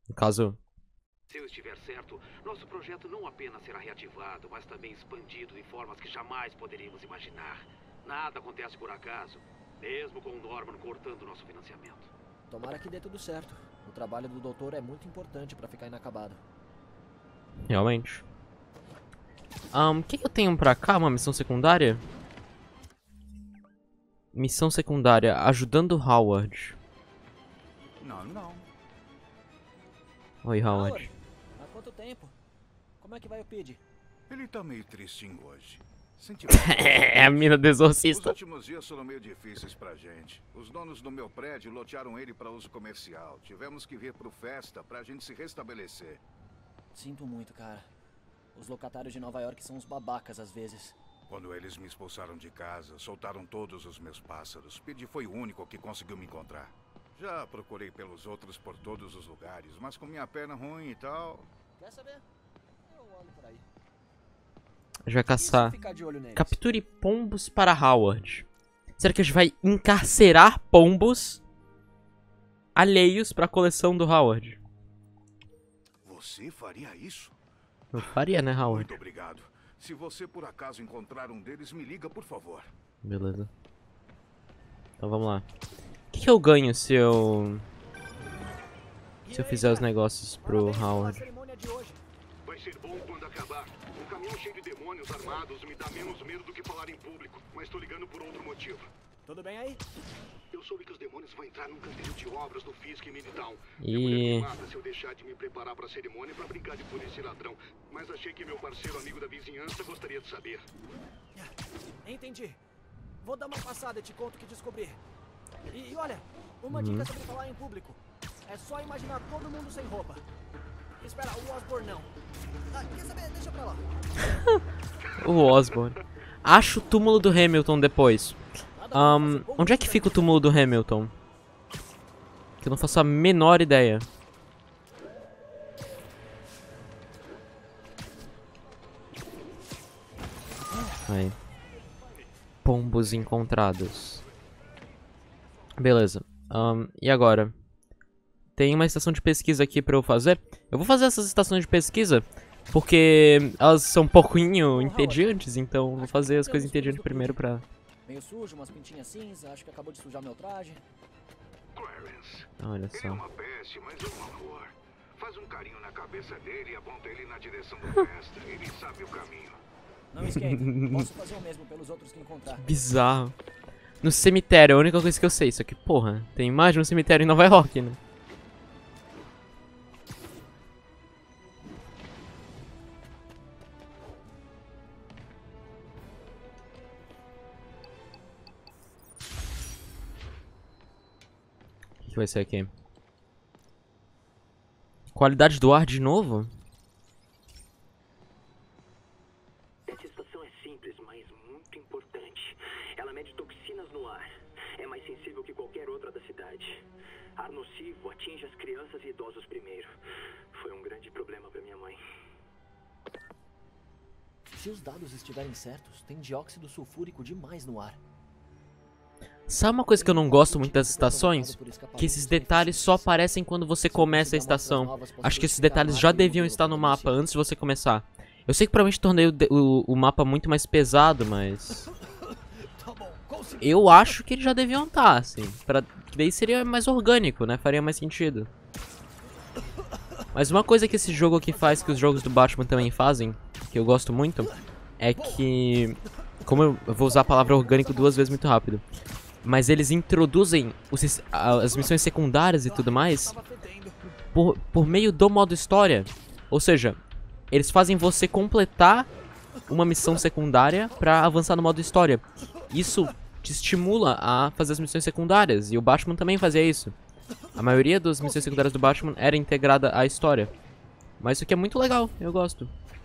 No caso... Se eu estiver certo, nosso projeto não apenas será reativado, mas também expandido de formas que jamais poderíamos imaginar. Nada acontece por acaso, mesmo com o Norman cortando nosso financiamento. Tomara que dê tudo certo. O trabalho do doutor é muito importante pra ficar inacabado. Realmente. O que eu tenho pra cá? Uma missão secundária? Missão secundária, ajudando Howard. Não. Oi, Howard. Há quanto tempo? Como é que vai o Pidge? Ele tá meio tristinho hoje. Sente É a mina do Os exorcista. últimos dias foram meio difíceis pra gente. Os donos do meu prédio lotearam ele pra uso comercial. Tivemos que vir pro Festa pra gente se restabelecer. Sinto muito, cara. Os locatários de Nova York são uns babacas às vezes. Quando eles me expulsaram de casa, soltaram todos os meus pássaros. Pidge foi o único que conseguiu me encontrar. Já procurei pelos outros por todos os lugares, mas com minha perna ruim e tal... Quer saber? Eu olho por aí. A gente vai caçar. Ficar de olho neles. Capture pombos para Howard. Será que a gente vai encarcerar pombos alheios para a coleção do Howard? Você faria isso? Eu faria, né, Howard? Muito obrigado. Se você por acaso encontrar um deles, me liga, por favor. Beleza. Então vamos lá. O que eu ganho se eu fizer os negócios pro Howard? Vai ser bom quando acabar. Um caminhão cheio de demônios armados me dá menos medo do que falar em público. Mas tô ligando por outro motivo. Tudo bem aí? Eu soube que os demônios vão entrar num canteiro de obras do Fisk em Midtown. E- Eu mulher me mata se eu deixar de me preparar pra cerimônia pra brincar de polícia e ladrão. Mas achei que meu parceiro amigo da vizinhança gostaria de saber. Entendi. Vou dar uma passada e te conto o que descobri. E olha, uma dica sobre falar em público. É só imaginar todo mundo sem roupa. Espera, o Osborn não. Ah, quer saber? Deixa pra lá. O Osborn. Acho o túmulo do Hamilton depois. Onde é que fica o túmulo do Hamilton? Que eu não faço a menor ideia. Aí. Pombos encontrados. Beleza. E agora? Tem uma estação de pesquisa aqui pra eu fazer. Eu vou fazer essas estações de pesquisa porque elas são um pouquinho entediantes, então eu vou fazer as coisas entediantes primeiro pra... Meio sujo, umas pintinhas cinza, acho que acabou de sujar meu traje. Clarence, Olha ele é só. uma peste, mas é um amor. Faz um carinho na cabeça dele e aponta ele na direção do Festa. Ele sabe o caminho. Não esquenta, posso fazer o mesmo pelos outros que encontrar. Bizarro. No cemitério, é a única coisa que eu sei. Só que, porra, tem mais de um cemitério em Nova York, né? O que vai ser aqui? Qualidade do ar de novo? Essa estação é simples, mas muito importante. Ela mede toxinas no ar. É mais sensível que qualquer outra da cidade. Ar nocivo atinge as crianças e idosos primeiro. Foi um grande problema para minha mãe. Se os dados estiverem certos, tem dióxido sulfúrico demais no ar. Sabe uma coisa que eu não gosto muito das estações? Que esses detalhes só aparecem quando você começa a estação. Acho que esses detalhes já deviam estar no mapa antes de você começar. Eu sei que provavelmente tornei o mapa muito mais pesado, mas... eu acho que eles já deviam estar, assim. Que daí seria mais orgânico, né? Faria mais sentido. Mas uma coisa que esse jogo aqui faz, que os jogos do Batman também fazem, que eu gosto muito, é que... Como eu vou usar a palavra orgânico duas vezes muito rápido. Mas eles introduzem as missões secundárias e tudo mais por meio do modo história. Ou seja, eles fazem você completar uma missão secundária pra avançar no modo história. Isso te estimula a fazer as missões secundárias. E o Batman também fazia isso. A maioria das missões secundárias do Batman era integrada à história. Mas isso aqui é muito legal, eu gosto.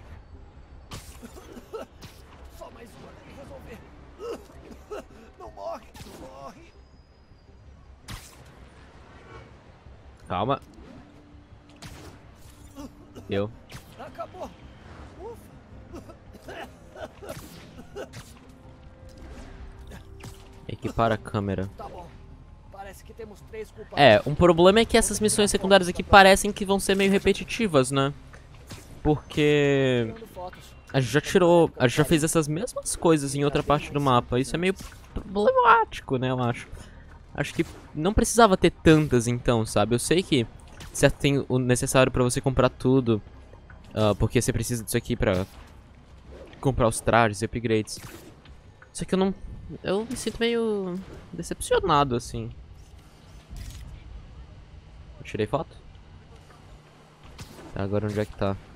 Só mais uma, tem que resolver. Não morre, não morre. Calma. Deu. Acabou. Ufa. Equipar a câmera. Tá bom. Parece Parece que temos 3 culpados. É, um problema é que essas missões secundárias aqui parecem que vão ser meio repetitivas, né? Porque Tirando fotos. a gente já fez essas mesmas coisas em outra parte do mapa. Isso é meio problemático, né, eu acho. Acho que não precisava ter tantas então, sabe? Eu sei que você tem o necessário pra você comprar tudo, porque você precisa disso aqui pra comprar os trajes e upgrades. Só que eu me sinto meio decepcionado, assim. Eu tirei foto? Tá, agora onde é que tá?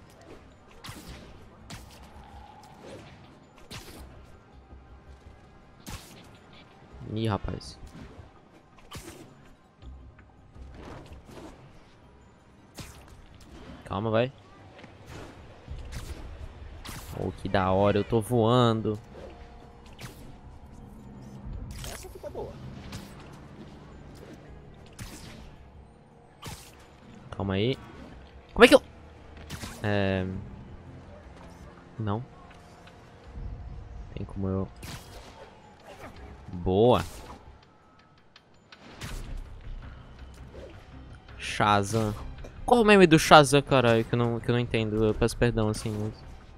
Ih, rapaz. Calma, vai. Oh, que da hora, eu tô voando. Essa ficou boa. Calma aí. Como é que eu... Não. Tem como eu... Boa. Shazam. Qual o meme do Shazam, caralho, que eu não entendo. Eu peço perdão, assim. Mas...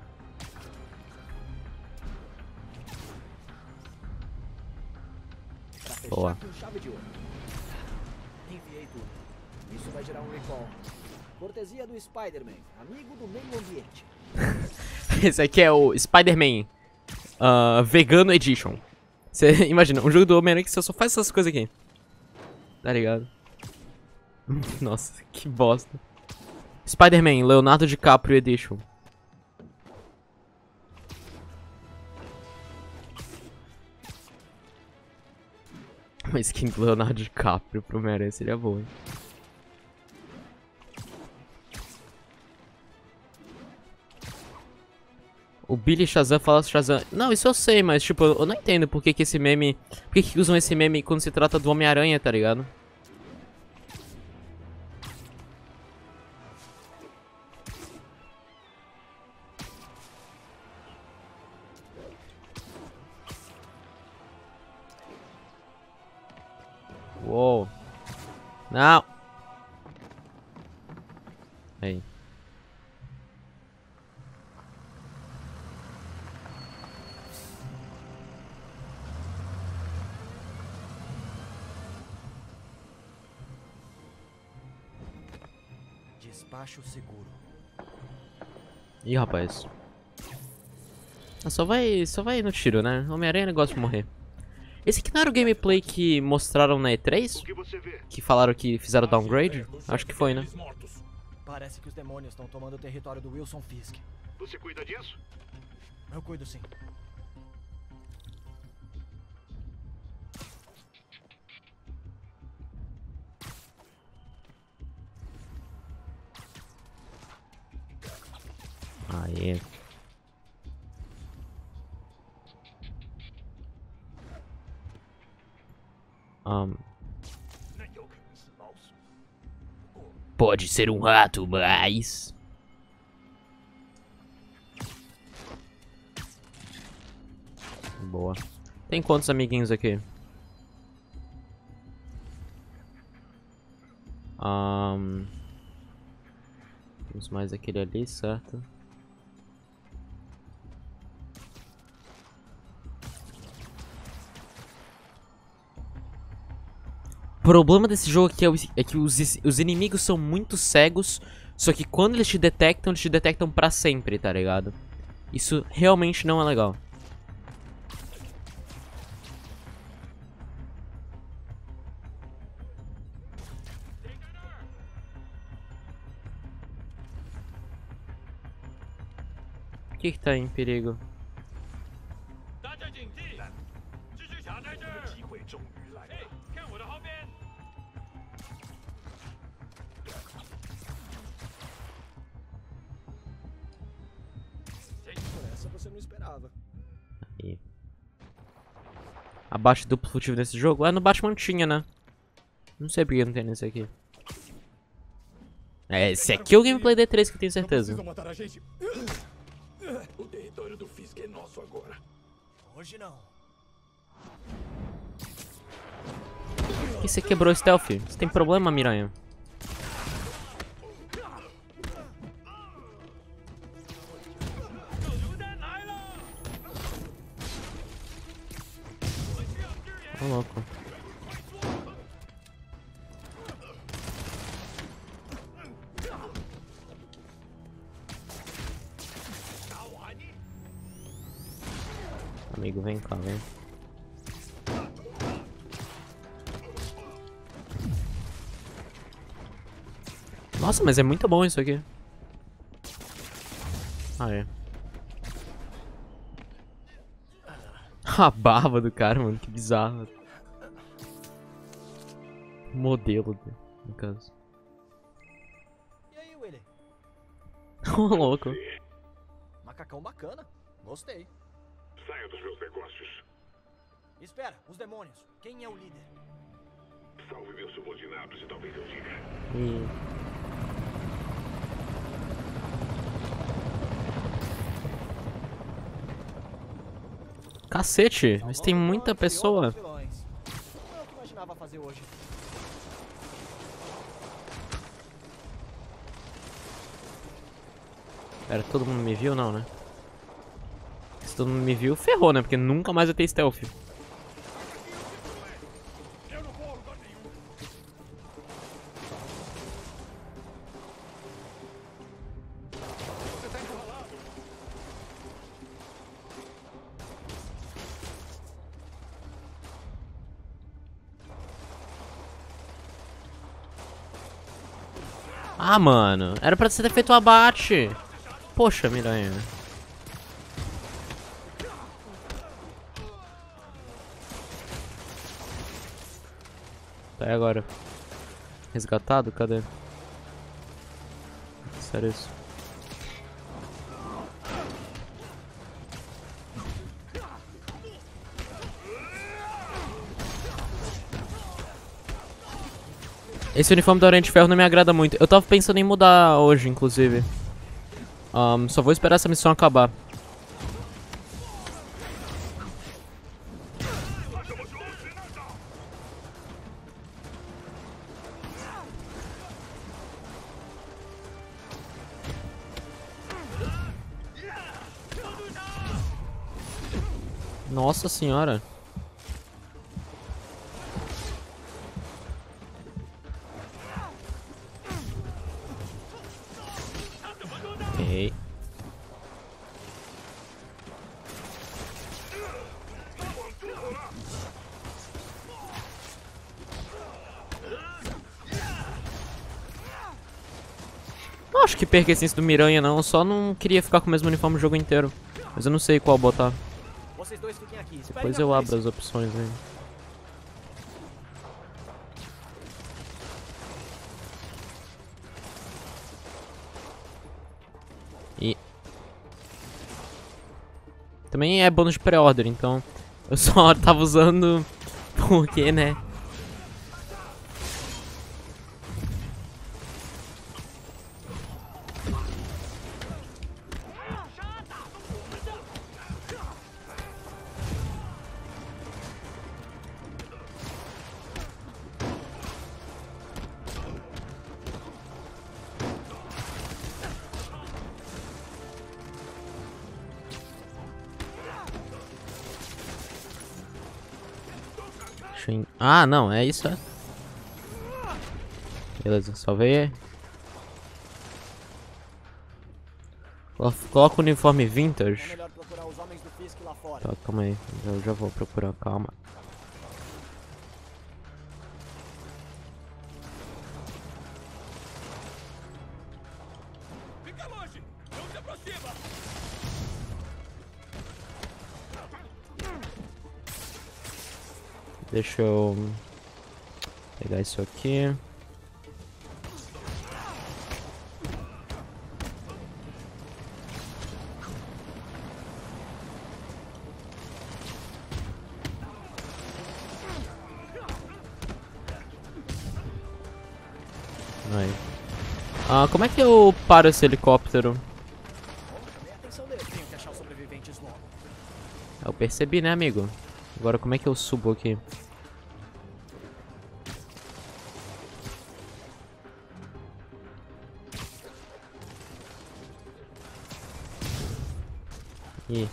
Pra fechar Boa. com chave de ouro. Enviei tudo. Isso vai gerar um recall. Cortesia do Spider-Man, amigo do meio ambiente. Esse aqui é o Spider-Man Vegano Edition. Você imagina, um jogo do Homem-Aranha que você só faz essas coisas aqui. Tá ligado? Nossa, que bosta. Spider-Man, Leonardo DiCaprio Edition. Uma skin do Leonardo DiCaprio pro Homem-Aranha seria boa, hein? O Billy Shazam fala Shazam. Não, isso eu sei, mas tipo, eu não entendo por que esse meme... Por que usam esse meme quando se trata do Homem-Aranha, tá ligado? Uou. Não. Aí. Despacho seguro. Ih, rapaz. Ah, só vai no tiro, né? Homem-Aranha gosta de morrer. Esse aqui não era o gameplay que mostraram na E3? O que você vê? Que falaram que fizeram downgrade? Acho que foi, né? Parece que os demônios estão tomando o território do Wilson Fisk. Você cuida disso? Eu cuido sim. Aê. Pode ser um rato, mas... Boa. Tem quantos amiguinhos aqui? Temos mais aquele ali, certo? O problema desse jogo aqui é que os inimigos são muito cegos, só que quando eles te detectam pra sempre, tá ligado? Isso realmente não é legal. O que tá em perigo? Por essa você não esperava. Aí. Abaixa duplo furtivo nesse jogo? No Batman tinha, né? Não sei por que não tem nesse aqui. Esse aqui é o gameplay D3 que eu tenho certeza. Matar a gente. O território do Fisk é nosso agora. Hoje não. que você quebrou o stealth? Você tem problema, Miranha? Ô, louco. Amigo, vem cá, vem. Nossa, mas é muito bom isso aqui. Ah, é. A barba do cara, mano, que bizarro. Modelo, no caso. E aí, Willy? Ô, louco. Macacão bacana. Gostei. Saia dos meus negócios. Espera, os demônios. Quem é o líder? Salve meus subordinados e talvez eu diga. E... Cacete, mas tem muita pessoa. Não é o que imaginava fazer hoje. Pera, todo mundo me viu? Não, né? Se todo mundo me viu, ferrou, né? Porque nunca mais vai ter stealth. Ah, mano, era pra você ter feito o abate. Poxa, Miranha. Tá, e agora? Resgatado? Cadê? Sério isso? Esse uniforme do Oriente Ferro não me agrada muito. Eu tava pensando em mudar hoje, inclusive. Só vou esperar essa missão acabar. Nossa senhora. Errei. Não acho que perca a essência do Miranha, não. Eu só não queria ficar com o mesmo uniforme o jogo inteiro. Mas eu não sei qual botar. Vocês dois fiquem aqui. Depois eu abro as opções aí. E... também é bônus de pré-order, então eu só tava usando porque, né? Ah, não, é isso, é. Beleza, salvei. Coloca o uniforme vintage. É melhor procurar os homens do Fisk lá fora. Tá, calma aí. Eu já vou procurar, calma. Fica longe! Não se aproxima! Deixa eu pegar isso aqui. Aí. Ah, como é que eu paro esse helicóptero? Chamei a atenção dele. Tenho que achar os sobreviventes logo. Eu percebi, né, amigo? Agora como é que eu subo aqui? Ih.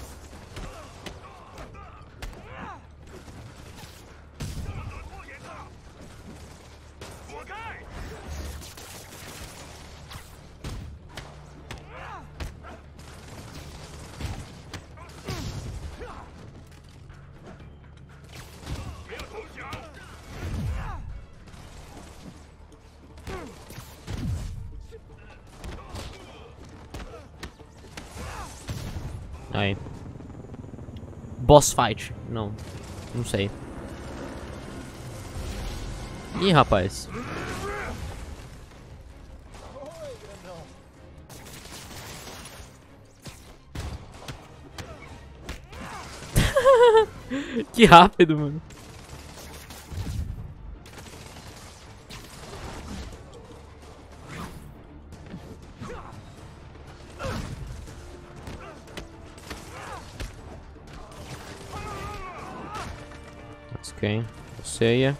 Aí. Boss fight. Não. Não sei. Ih, rapaz. Que rápido, mano. Ok, ceia.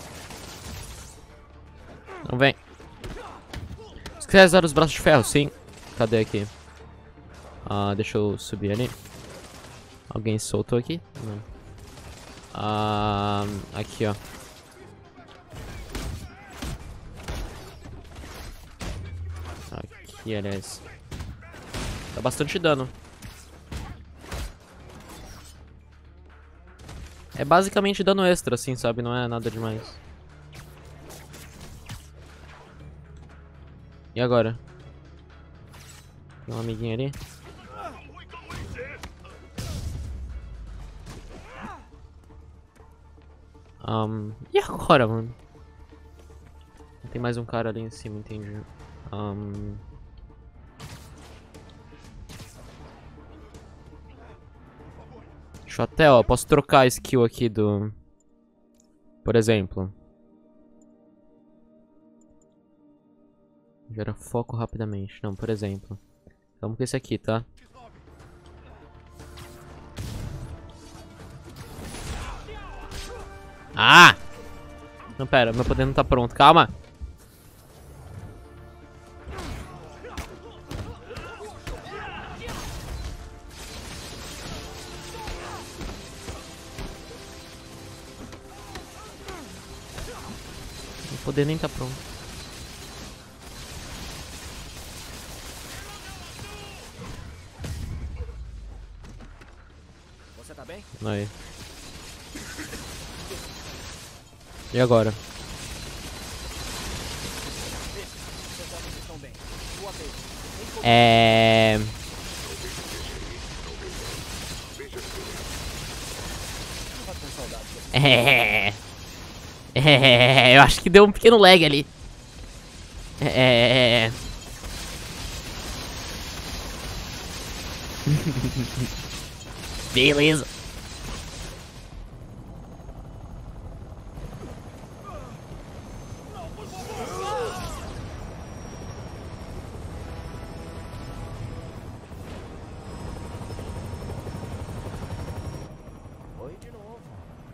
Não vem. Se quiser usar os braços de ferro, sim. Cadê aqui? Ah, deixa eu subir ali. Alguém soltou aqui? Não. Ah, aqui, ó. Aqui, aliás. Dá bastante dano. É basicamente dano extra, assim, sabe? Não é nada demais. E agora? Tem um amiguinho ali? E agora, mano? Tem mais um cara ali em cima, entendi. Deixa eu até, ó, posso trocar a skill aqui do... Por exemplo. Gera foco rapidamente. Não, por exemplo. Vamos com esse aqui, tá? Ah! Não, pera, meu poder não tá pronto. Calma! Meu poder nem tá pronto. Você tá bem? Aí. E agora? Eu acho que deu um pequeno lag ali. Beleza. Oi de novo.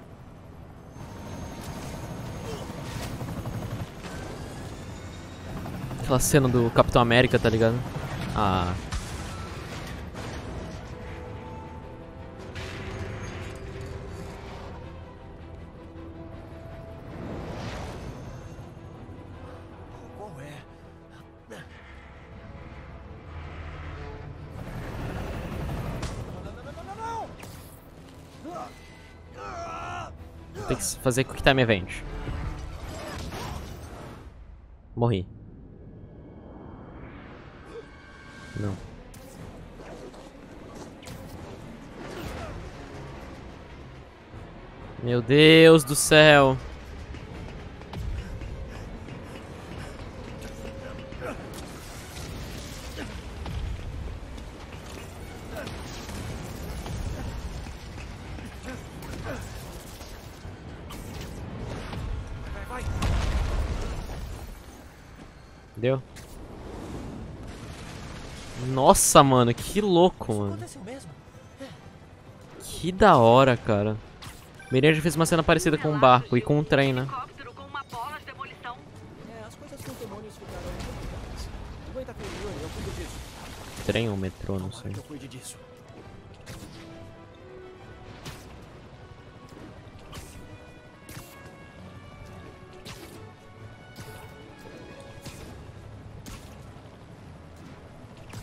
Aquela cena do Capitão América, tá ligado? Ah. Qual é? Tem que fazer Quick Time Event. Morri. Não. Meu Deus do céu. Vai. Deu? Nossa, mano, que louco, mano. Aconteceu mesmo? Que da hora, cara. Miriam já fez uma cena parecida com um barco e com um trem, né? As coisas com demônios ficaram complicadas. Aguenta firme, Yuri, eu cuido disso. Trem ou metrô, não sei. Eu cuide disso.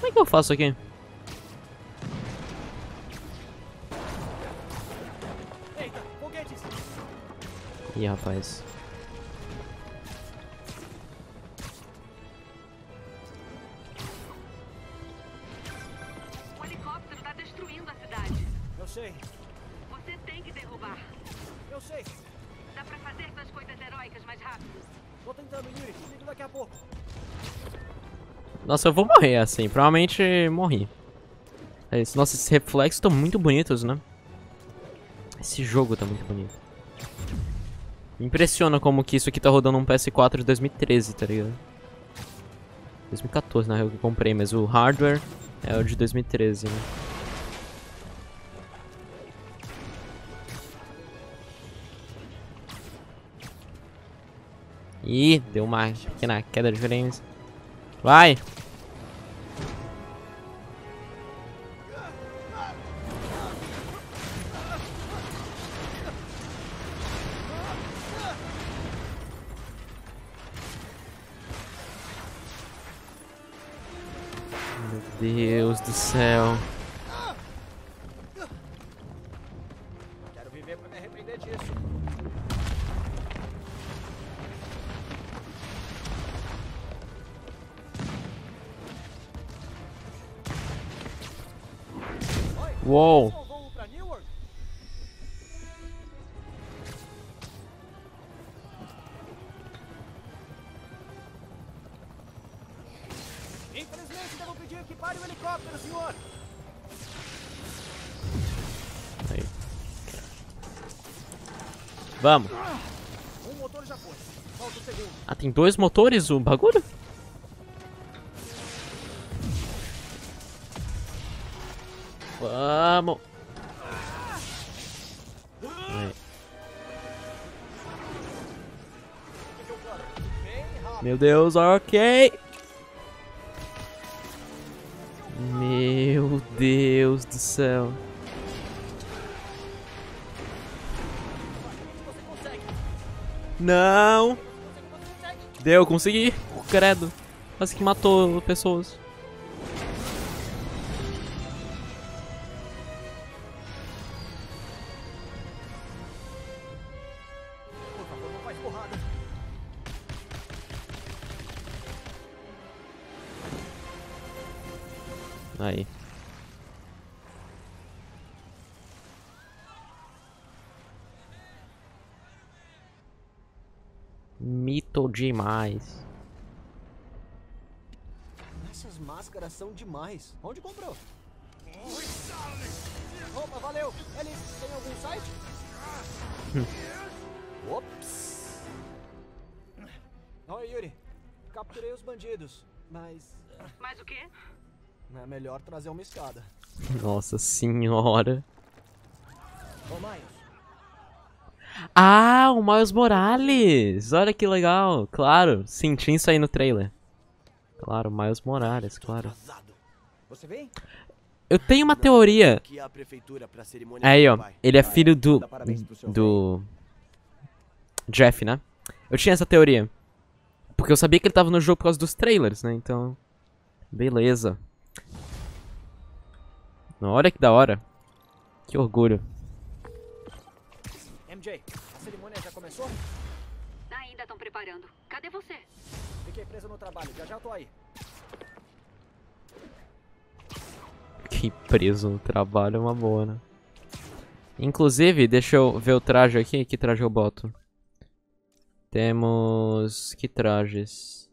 Como é que eu faço aqui? Eita, foguetes! Ih, rapaz. O helicóptero tá destruindo a cidade. Eu sei, Você tem que derrubar. eu sei. Dá pra fazer suas coisas heróicas mais rápido. Tô tentando, Yuri. Ligo daqui a pouco. Nossa, eu vou morrer assim. Provavelmente morri. É isso. Nossa, esses reflexos estão muito bonitos, né? Esse jogo tá muito bonito. Me impressiona como que isso aqui tá rodando um PS4 de 2013, tá ligado? 2014, na real, que eu comprei, mas o hardware é o de 2013, né? Ih, deu uma pequena queda de frames. Vai! Meu Deus do céu. Quero viver pra me arrepender disso. Uou! Só voo pra Newark? Infelizmente, devo pedir que pare o helicóptero, senhor. Aí. Vamos. Um motor já foi. Falta o segundo. Ah, tem dois motores o bagulho? Vamos. Aí. Meu Deus, ok. Meu Deus do céu. Não. Deu, consegui. Credo. Quase que matou pessoas. Por favor, não faz porrada. Aí. Mito demais. Essas máscaras são demais. Onde comprou? Opa, valeu. Ele tem algum site? Ops. Oi, Yuri. Capturei os bandidos, mas Mas o quê? é melhor trazer uma escada. Nossa senhora. Ô, Miles, Ah, o Miles Morales! Olha que legal. Claro, sim, tinha isso aí no trailer. Claro, Miles Morales, claro. você vem? Eu tenho uma teoria. Aqui é a prefeitura pra cerimônia Aí, do ó. pai. Ele é filho do... Dá parabéns pro seu Do... Jeff, né? Eu tinha essa teoria. Porque eu sabia que ele tava no jogo por causa dos trailers, né? Então... Beleza. Olha que da hora. Que orgulho. MJ, a cerimônia já começou? Ainda estão preparando. Cadê você? Fiquei preso no trabalho, já já tô aí. Fiquei preso no trabalho é uma boa, né? Inclusive, deixa eu ver o traje aqui. Que traje eu boto? Temos... Que trajes?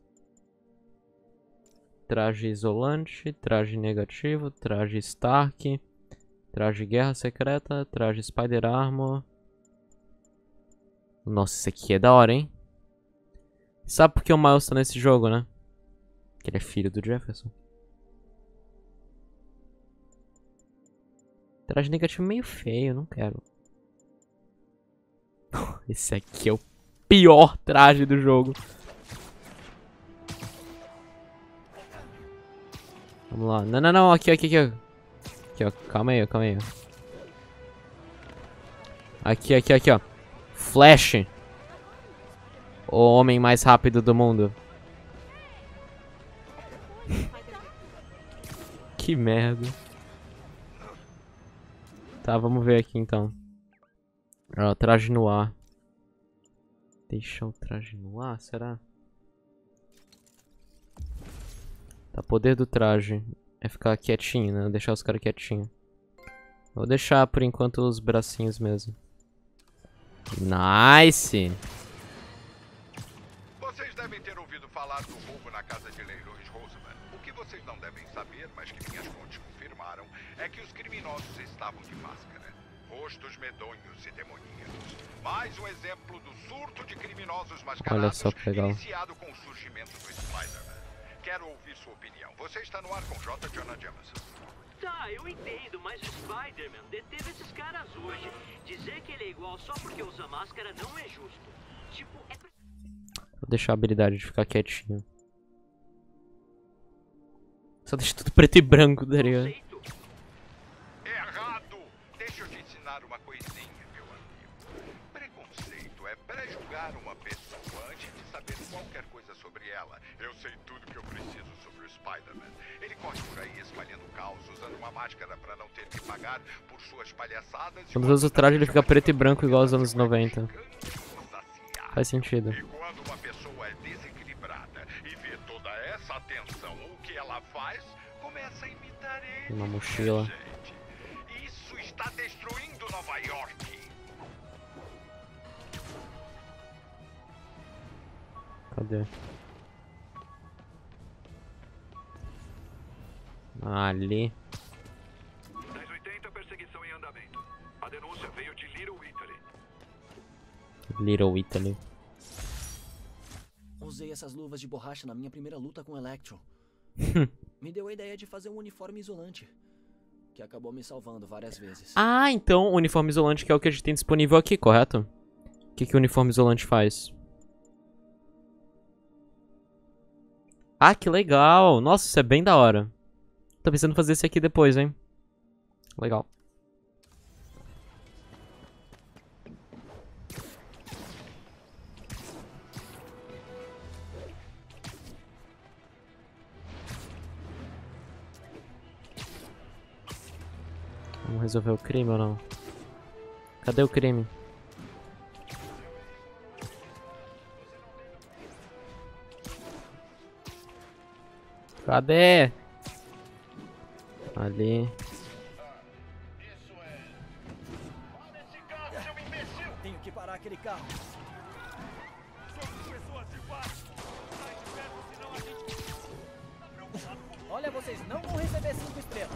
Traje isolante, traje negativo, traje Stark, traje guerra secreta, traje Spider Armor. Nossa, isso aqui é da hora, hein? Sabe por que o Miles tá nesse jogo, né? Que ele é filho do Jefferson. Traje negativo meio feio, não quero. Esse aqui é o pior traje do jogo. Vamos lá. Não, não, não. Aqui, aqui, aqui. Aqui, ó. Calma aí, calma aí. Aqui, aqui, aqui, ó. Flash. O homem mais rápido do mundo. Que merda. Tá, vamos ver aqui então. Ó, traje no ar. Deixar o traje no ar, será? Tá, poder do traje é ficar quietinho, né? Deixar os caras quietinhos. Vou deixar por enquanto os bracinhos mesmo. Nice! Vocês devem ter ouvido falar do roubo na casa de leilões Roseman. O que vocês não devem saber, mas que minhas fontes confirmaram, é que os criminosos estavam de máscara. Rostos medonhos e demoníacos. Mais um exemplo do surto de criminosos mascarados. Olha só que legal. Iniciado com o surgimento do Spider-Man. Quero ouvir sua opinião. Você está no ar com J. Jonah Jameson. Tá, eu entendo, mas o Spider-Man deteve esses caras hoje. Dizer que ele é igual só porque usa máscara não é justo. Tipo, é pra... Vou deixar a habilidade de ficar quietinho. Só deixa tudo preto e branco, tá ligado? Conceito. Errado! Deixa eu te ensinar uma coisinha, meu amigo. Preconceito é pré-julgar uma pessoa antes de saber qualquer coisa sobre ela. Eu sei tudo que eu preciso sobre o Spider-Man. Ele corre por aí espalhando caos, usando uma máscara pra não ter que pagar por suas palhaçadas. Quando usa o traje ele fica preto e branco igual aos anos 90. Faz sentido. E quando uma pessoa é desequilibrada e vê toda essa atenção, o que ela faz? Começa a imitar ele. Uma mochila. Gente, isso está destruindo Nova York. Cadê? Ali. 1080, perseguição em andamento. A denúncia veio de Little Italy. Little Italy. Usei essas luvas de borracha na minha primeira luta com Electro. Me deu a ideia de fazer um uniforme isolante, que acabou me salvando várias vezes. Ah, então o uniforme isolante que é o que a gente tem disponível aqui, correto? O que o uniforme isolante faz? Ah, que legal! Nossa, isso é bem da hora. Tô pensando em fazer esse aqui depois, hein? Legal. Vamos resolver o crime ou não? Cadê o crime? Cadê? Ali. Tenho que parar aquele carro. Olha, vocês não vão receber 5 estrelas.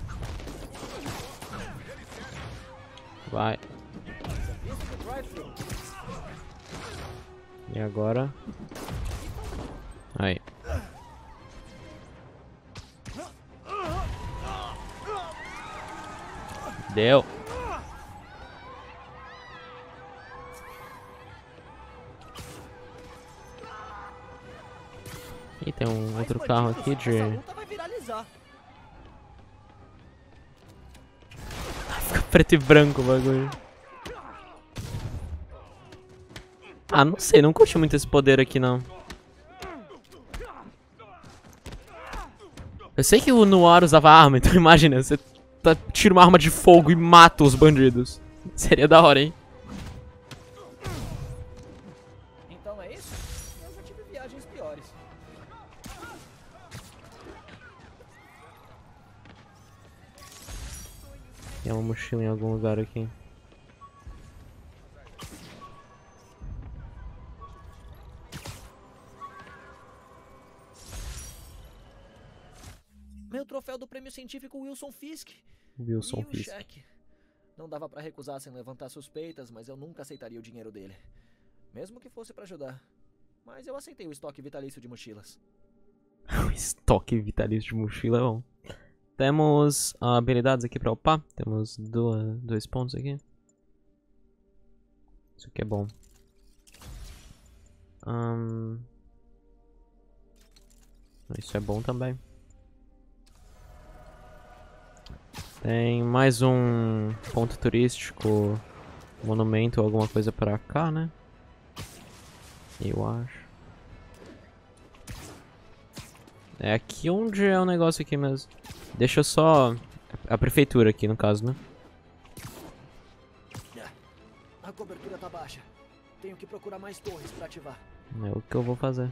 Vai. Serviço do drive-thru. E agora? Aí. Deu. E tem um outro carro aqui de... Essa luta vai viralizar. Fica preto e branco o bagulho. Ah, não sei, não curti muito esse poder aqui, não. Eu sei que o Noir usava arma, então imagina, você tira uma arma de fogo e mata os bandidos. Seria da hora, hein? Então é isso? Eu já tive viagens piores. Tem uma mochila em algum lugar aqui. Meu troféu do prêmio científico Wilson Fisk. Wilson E o Fisk. cheque. Não dava pra recusar sem levantar suspeitas, mas eu nunca aceitaria o dinheiro dele. Mesmo que fosse pra ajudar. Mas eu aceitei o estoque vitalício de mochilas. O estoque vitalício de mochila é bom. Temos habilidades aqui pra upar. Temos 2 pontos aqui. Isso aqui é bom. Isso é bom também. Tem mais um ponto turístico, monumento ou alguma coisa pra cá, né? Eu acho. É aqui onde é o negócio aqui mesmo. Deixa só a prefeitura aqui, no caso, né? A cobertura tá baixa. Tenho que procurar mais torres pra ativar. É o que eu vou fazer.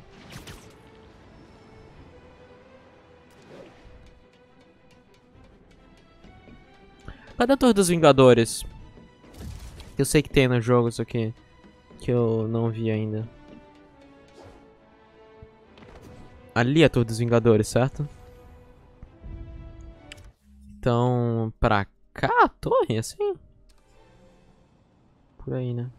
Cadê a Torre dos Vingadores? Eu sei que tem no jogo isso aqui. Que eu não vi ainda. Ali é a Torre dos Vingadores, certo? Então, pra cá a torre, assim? Por aí, né?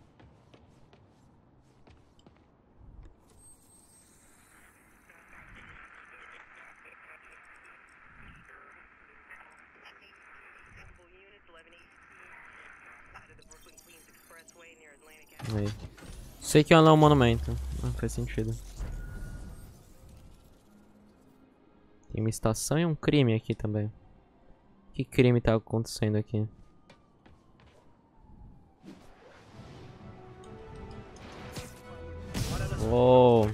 Aí. Sei que ela é um monumento. Não faz sentido. Tem uma estação e um crime aqui também. Que crime tá acontecendo aqui? Uou.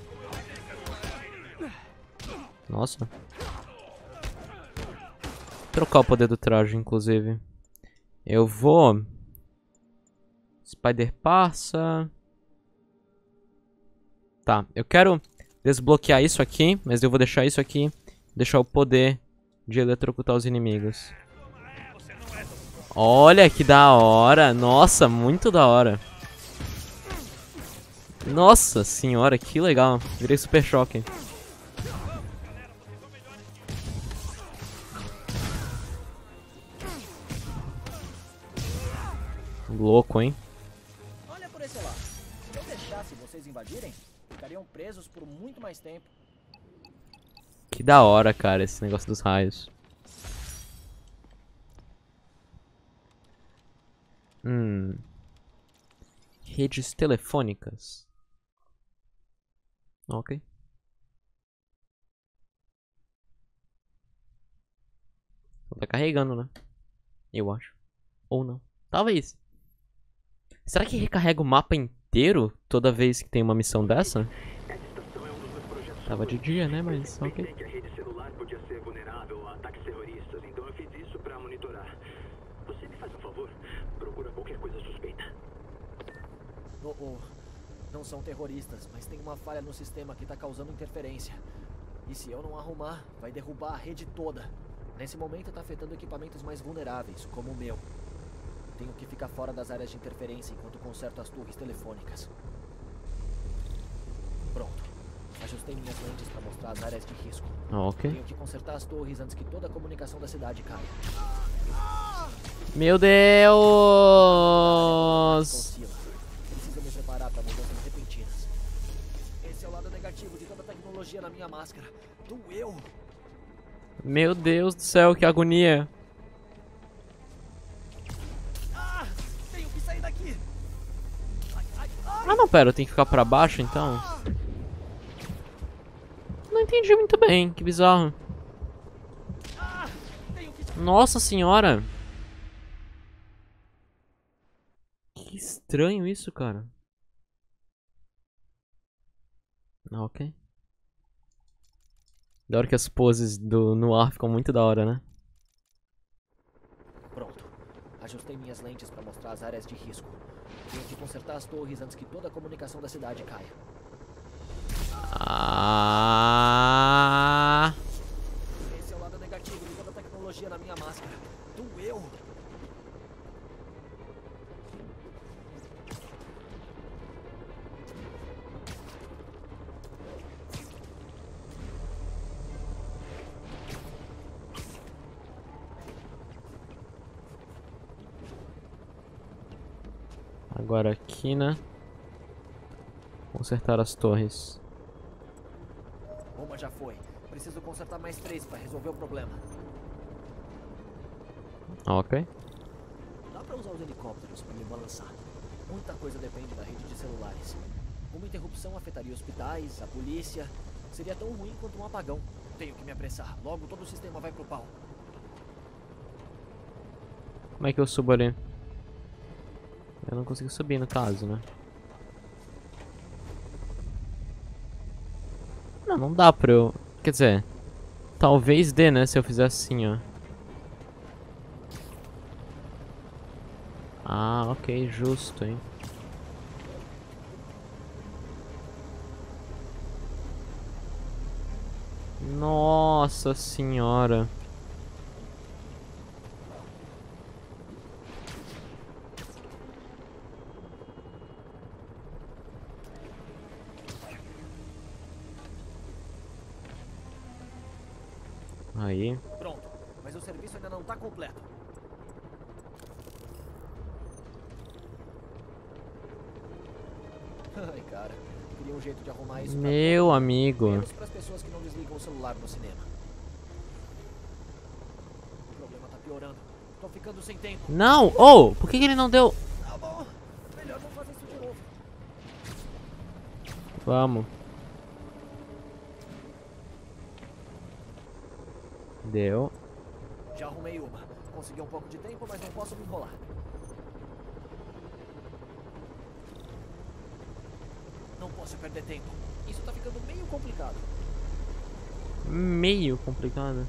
Nossa. Vou trocar o poder do traje, inclusive. Eu vou... Spider passa... Tá, eu quero desbloquear isso aqui, mas eu vou deixar isso aqui. Deixar o poder de eletrocutar os inimigos. Olha que da hora. Nossa, muito da hora. Nossa senhora, que legal. Virei Super Choque. Louco, hein? Olha por esse lado. Se eu deixasse vocês invadirem, ficariam presos por muito mais tempo. Que da hora, cara, esse negócio dos raios. Redes telefônicas. Ok. Tá carregando, né? Eu acho. Ou não. Talvez. Será que recarrega o mapa inteiro toda vez que tem uma missão dessa? Tava de dia, né? Mas ok. Que a rede celular podia ser vulnerável a ataques terroristas, então eu fiz isso pra monitorar. Você me faz um favor? Procura qualquer coisa suspeita. Não são terroristas, mas tem uma falha no sistema que tá causando interferência. E se eu não arrumar, vai derrubar a rede toda. Nesse momento tá afetando equipamentos mais vulneráveis, como o meu. Tenho que ficar fora das áreas de interferência enquanto conserto as torres telefônicas. Pronto. Ajustei minhas lentes para mostrar as áreas de risco. Ok. Tenho que consertar as torres antes que toda a comunicação da cidade caia. Meu Deus! Oscila. Preciso me preparar para mudanças repentinas. Esse é o lado negativo de toda a tecnologia na minha máscara. Doeu! Meu Deus do céu, que agonia! Tenho que sair daqui! Ah não, pera, eu tenho que ficar pra baixo então? Não entendi muito bem, que bizarro. Nossa senhora! Que estranho isso, cara. Ok. Da hora que as poses no ar ficam muito da hora, né? Pronto. Ajustei minhas lentes para mostrar as áreas de risco. Tenho que consertar as torres antes que toda a comunicação da cidade caia. Ah! Esse é o lado negativo de toda a tecnologia na minha máscara. Doeu! Agora aqui, né? Consertar as torres. Uma já foi. Preciso consertar mais 3 para resolver o problema. Ok. Dá para usar os helicópteros para me balançar. Muita coisa depende da rede de celulares. Uma interrupção afetaria hospitais, a polícia. Seria tão ruim quanto um apagão. Tenho que me apressar. Logo todo o sistema vai pro pau. Como é que eu subo ali? Eu não consigo subir no caso, né? Não dá pra eu... Quer dizer... Talvez dê, né? Se eu fizer assim, ó. Ah, ok, justo, hein. Nossa senhora. Aí. Pronto, mas o serviço ainda não tá completo. Ai, cara, queria um jeito de arrumar isso. Meu amigo. Menos pras pessoas que não desligam o celular no cinema. O problema tá piorando. Tô ficando sem tempo. Não! Oh! Por que ele não deu? Tá bom, melhor não fazer isso de novo. Vamos. Deu. Já arrumei uma. Consegui um pouco de tempo, mas não posso me enrolar. Não posso perder tempo. Isso tá ficando meio complicado. Meio complicado.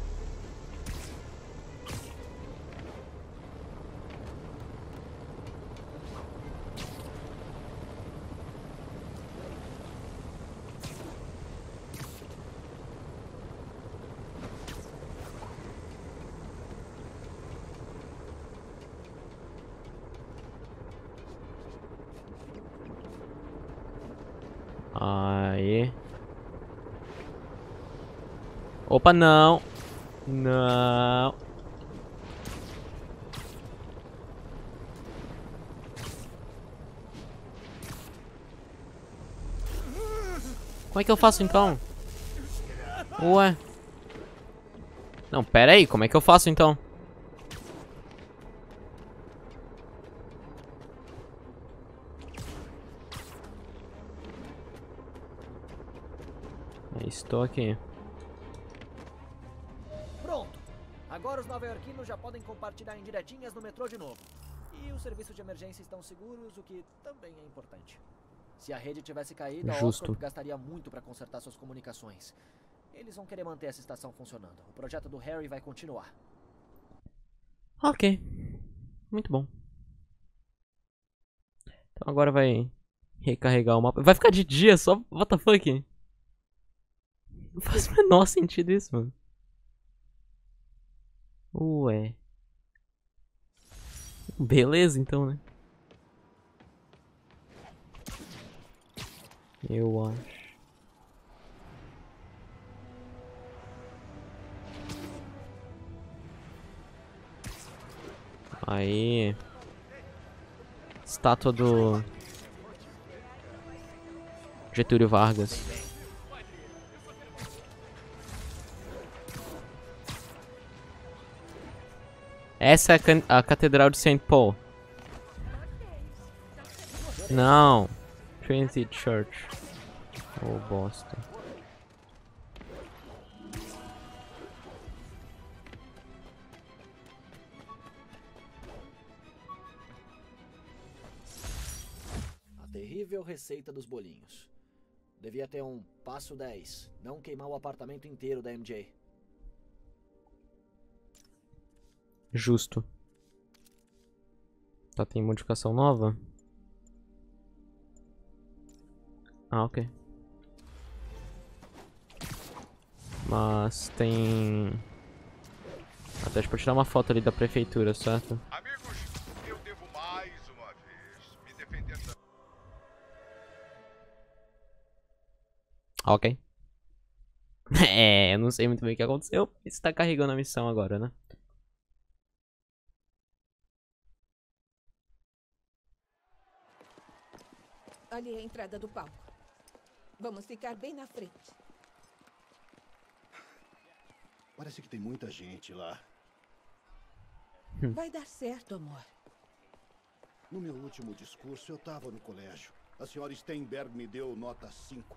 Aí. Opa, não. Não. Como é que eu faço então? Ué. Não, pera aí, como é que eu faço então? Estou aqui. Pronto! Agora os nova-iorquinos já podem compartilhar indiretinhas no metrô de novo. E os serviços de emergência estão seguros, o que também é importante. Se a rede tivesse caído, a Justo. Oscorp gastaria muito para consertar suas comunicações. Eles vão querer manter essa estação funcionando. O projeto do Harry vai continuar. Ok. Muito bom. Então agora vai recarregar o mapa. Vai ficar de dia só? What the fuck? Não faz o menor sentido isso, mano. Ué. Beleza, então, né? Eu acho. Aí. Estátua do Getúlio Vargas. Essa é a Catedral de St. Paul. Não. Trinity Church. Oh, bosta. A terrível receita dos bolinhos. Devia ter um passo 10. Não queimar o apartamento inteiro da MJ. Justo. Tá, tem modificação nova? Ah, ok. Mas tem... Até a gente pode tirar uma foto ali da prefeitura, certo? Amigos, eu devo mais uma vez me defender da... Ok. É, eu não sei muito bem o que aconteceu. Você tá carregando a missão agora, né? Ali é a entrada do palco. Vamos ficar bem na frente. Parece que tem muita gente lá. Vai dar certo, amor. No meu último discurso, eu tava no colégio. A senhora Steinberg me deu nota 5.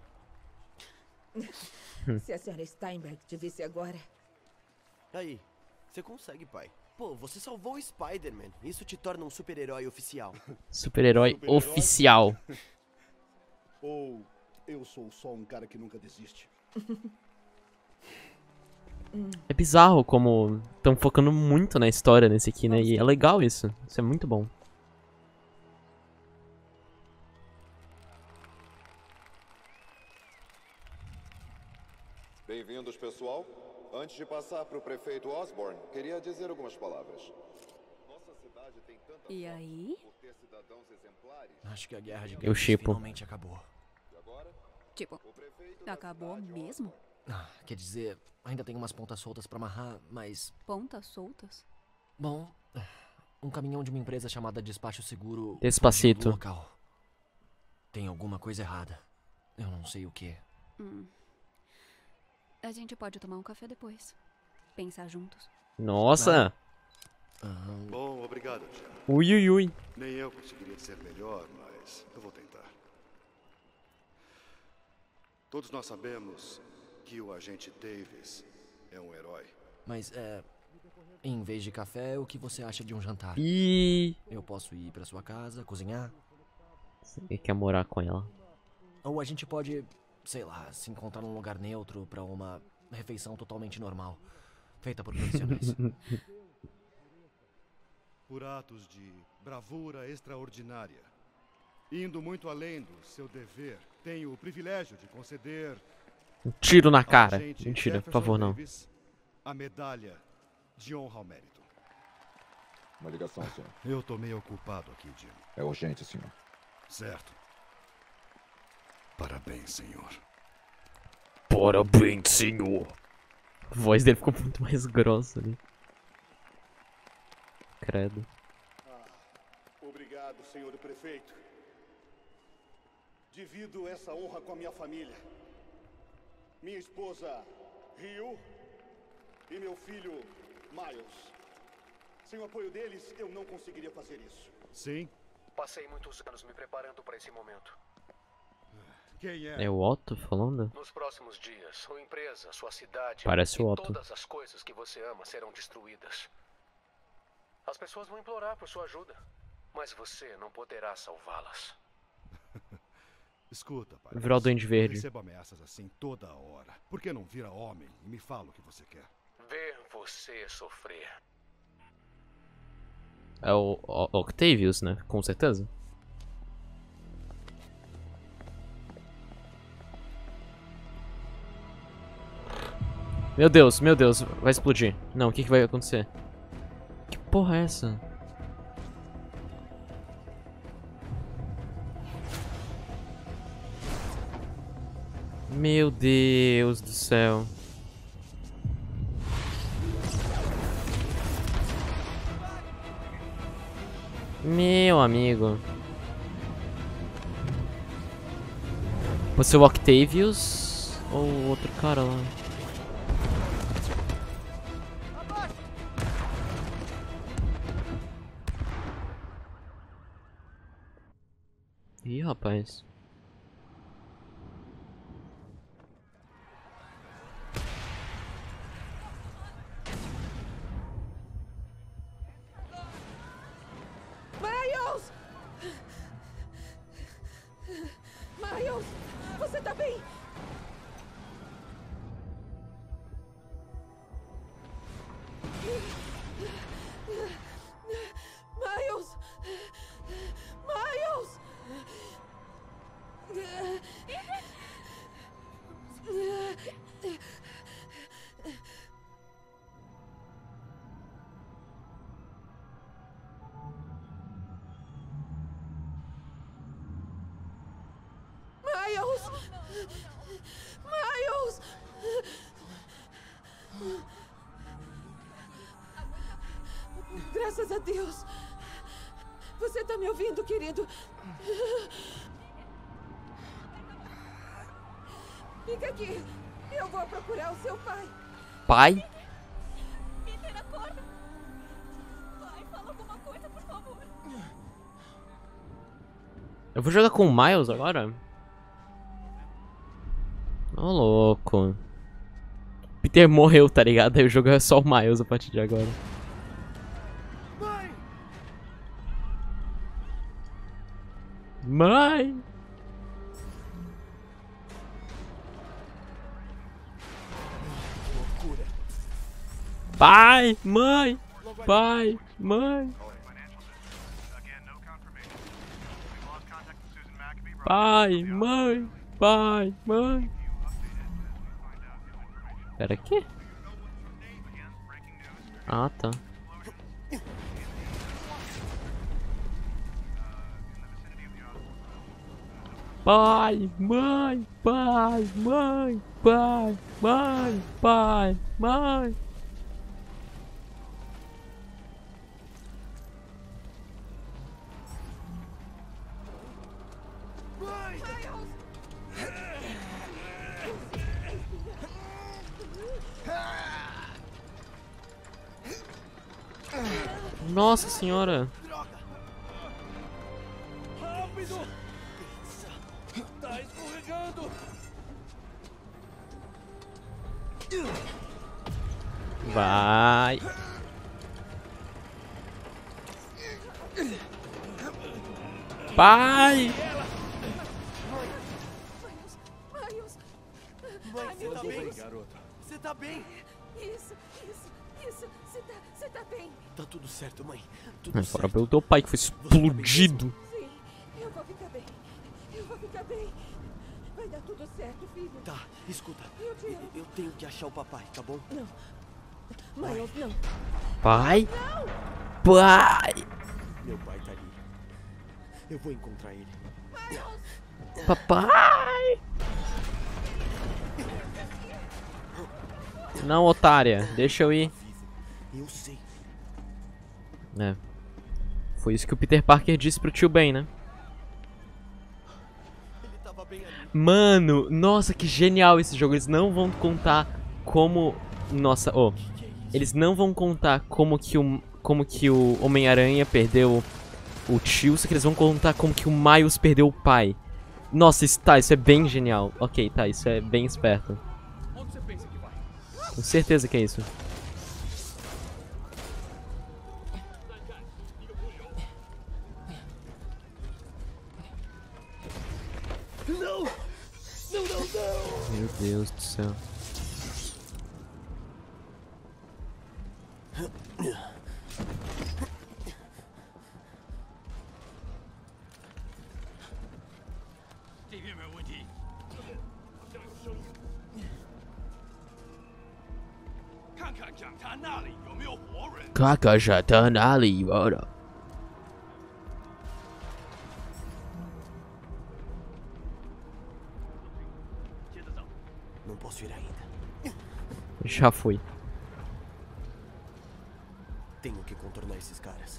Se a senhora Steinberg te visse agora... Aí, você consegue, pai. Pô, você salvou o Spider-Man. Isso te torna um super-herói oficial. Super-herói Super-herói? oficial. Ou eu sou só um cara que nunca desiste. É bizarro como estão focando muito na história nesse aqui, né? E é legal isso. Isso é muito bom. Bem-vindos, pessoal. Antes de passar para o prefeito Osborne, queria dizer algumas palavras. Nossa cidade tem tanta E aí? por ter cidadãos exemplares. Acho que a guerra de Eu gangues shippo. finalmente acabou. E agora, Tipo, o prefeito da acabou cidade, mesmo? Quer dizer, ainda tem umas pontas soltas pra amarrar, mas... Pontas soltas? Bom, um caminhão de uma empresa chamada Despacho Seguro... Despacito. fugiu do local. Tem alguma coisa errada. Eu não sei o que. A gente pode tomar um café depois. Pensar juntos. Nossa! Bom, obrigado, Tia. Ui, ui, ui. Nem eu conseguiria dizer melhor, mas eu vou tentar. Todos nós sabemos que o agente Davis é um herói. Mas, em vez de café, o que você acha de um jantar? Ih, Eu posso ir pra sua casa, cozinhar? ele quer morar com ela. Ou a gente pode, sei lá, se encontrar num lugar neutro pra uma refeição totalmente normal, feita por profissionais. Por atos de bravura extraordinária. Indo muito além do seu dever, tenho o privilégio de conceder Um tiro na ao cara. agente Mentira, por Jefferson favor, não. Davis a medalha de honra ao mérito. Uma ligação, senhor. Eu tô meio ocupado aqui, Jim. É urgente, senhor. Certo. Parabéns, senhor. Parabéns, senhor. A voz dele ficou muito mais grossa ali. Credo. Obrigado, senhor prefeito. Divido essa honra com a minha família. Minha esposa, Ryu, e meu filho, Miles. Sem o apoio deles, eu não conseguiria fazer isso. Sim? Passei muitos anos me preparando para esse momento. Quem É o Otto falando? Nos próximos dias, sua empresa, sua cidade Parece e o Otto. todas as coisas que você ama serão destruídas. As pessoas vão implorar por sua ajuda, mas você não poderá salvá-las. Escuta, pai. Virar o Duende Verde. Recebo ameaças assim toda hora. Por que não vira homem e me fala o que você quer? Ver você sofrer. É o Octavius, né? Com certeza. Meu Deus, vai explodir. Não, o que vai acontecer? Que porra é essa? Meu Deus do céu. Meu amigo. Você é o Octavius ou o outro cara lá? Ih, rapaz. Miles! Miles! Você tá bem? Miles! Miles! Miles! Miles! Graças a Deus! Você tá me ouvindo, querido? Fica aqui. Eu vou procurar o seu pai. Pai? Peter, acorda. Pai, fala alguma coisa, por favor. Eu vou jogar com o Miles agora? Ô, louco. Peter morreu, tá ligado? Aí o jogo é só o Miles a partir de agora. Mãe! Pai! Mãe! Pai! Mãe! Pai! Mãe! Pai! Mãe! Pera aqui. Ah, tá. Pai, mãe, pai, mãe, pai, mãe, pai, mãe. Nossa senhora. Rápido! Tá escorregando! Vai. Pai! Miles! Mãe, Ai, você meu tá Deus. bem, garota? Você tá bem? Isso. Você tá bem? Tá tudo certo, mãe. Tudo Fora certo. pelo teu pai que foi explodido. Sim, eu vou ficar bem. Eu vou ficar bem. Vai dar tudo certo, filho. Tá, escuta. Eu te amo. Eu tenho que achar o papai, tá bom? Não. Miles, não. Pai? Pai! Meu pai tá ali. Eu vou encontrar ele. Papai! Não, otária. Deixa eu ir. Eu sei. É. Foi isso que o Peter Parker disse pro tio Ben, né? Ele tava bem ali. Mano, nossa, que genial esse jogo. Eles não vão contar como... Nossa, eles não vão contar como que o Homem-Aranha perdeu o tio, só que eles vão contar como que o Miles perdeu o pai. Nossa, isso é bem genial. Ok, tá, isso é bem esperto. Onde você pensa que vai? Com certeza que é isso. Não! Meu Deus do céu. Kaká já tá ali, ora. Não posso ir ainda. Já fui. Tenho que contornar esses caras.